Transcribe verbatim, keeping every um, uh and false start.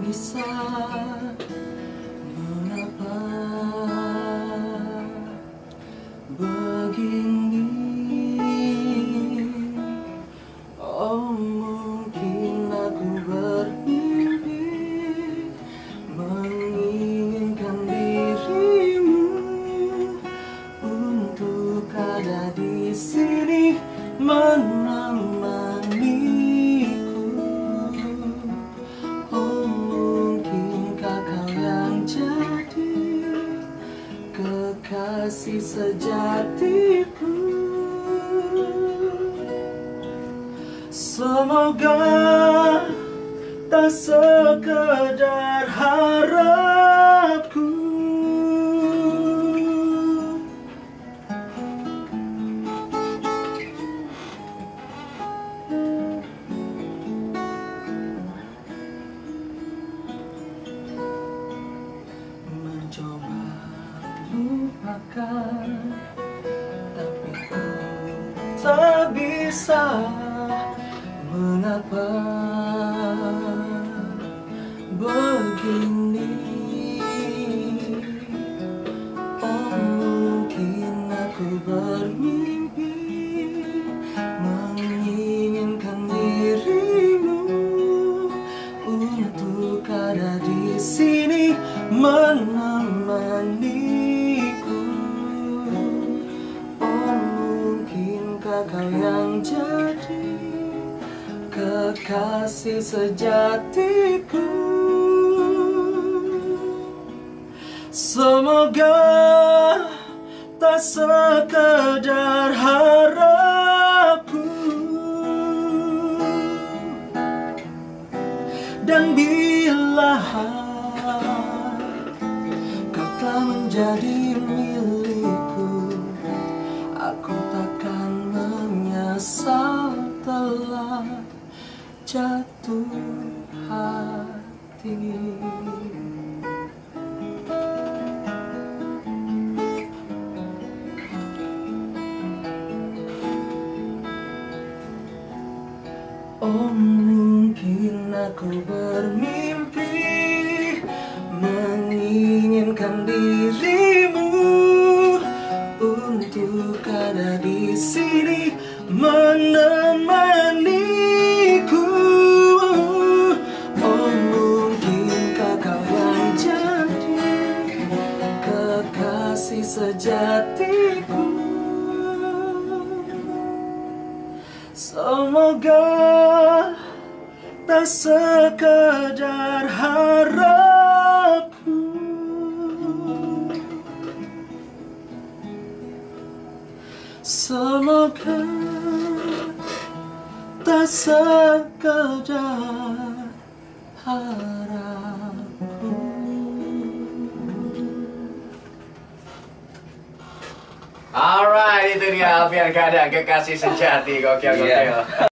bisa mengapa begini. Oh, mungkin aku bermimpi menginginkan dirimu untuk ada di sini menemaniku. Oh, mungkinkah kau yang jadi kekasih sejatiku? Semoga tak sekedar harapku. Mencoba lupakan, tapi ku tak bisa. Mengapa begini? Oh, mungkin aku bermimpi menginginkan dirimu untuk ada di sini menemaniku. Oh, mungkinkah kau yang jadi kekasih sejatiku? Semoga tak sekedar harapku. Dan bila kau telah menjadi milikku, aku takkan menyesal telah jatuh hati. Oh, mungkin aku bermimpi menginginkan dirimu untuk ada di sini menemaniku. Oh, mungkinkah kau yang jadi kekasih sejatiku? Semoga tak sekedar harapku. Semoga tak sekedar harapku. Alright, itu dia Alfian Kada, kekasih sejati. Gokil, gokil.